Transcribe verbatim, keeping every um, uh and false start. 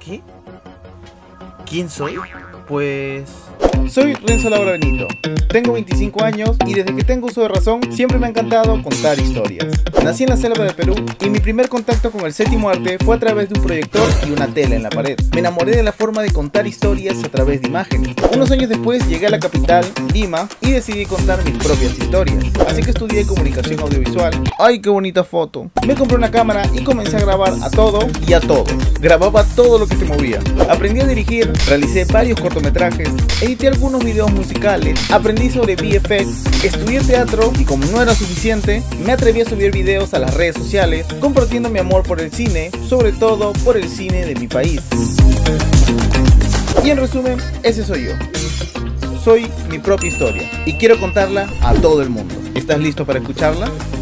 ¿Qué? ¿Quién soy? Pues... soy Renzo Laura Benito, tengo veinticinco años y desde que tengo uso de razón siempre me ha encantado contar historias. Nací en la selva de Perú y mi primer contacto con el séptimo arte fue a través de un proyector y una tela en la pared. Me enamoré de la forma de contar historias a través de imágenes. Unos años después llegué a la capital, Lima, y decidí contar mis propias historias. Así que estudié comunicación audiovisual. ¡Ay, qué bonita foto! Me compré una cámara y comencé a grabar a todo y a todos. Grababa todo lo que se movía. Aprendí a dirigir, realicé varios cortometrajes, edité algunos videos musicales, aprendí sobre V F X, estudié teatro y como no era suficiente, me atreví a subir videos a las redes sociales, compartiendo mi amor por el cine, sobre todo por el cine de mi país. Y en resumen, ese soy yo. Soy mi propia historia y quiero contarla a todo el mundo. ¿Estás listo para escucharla?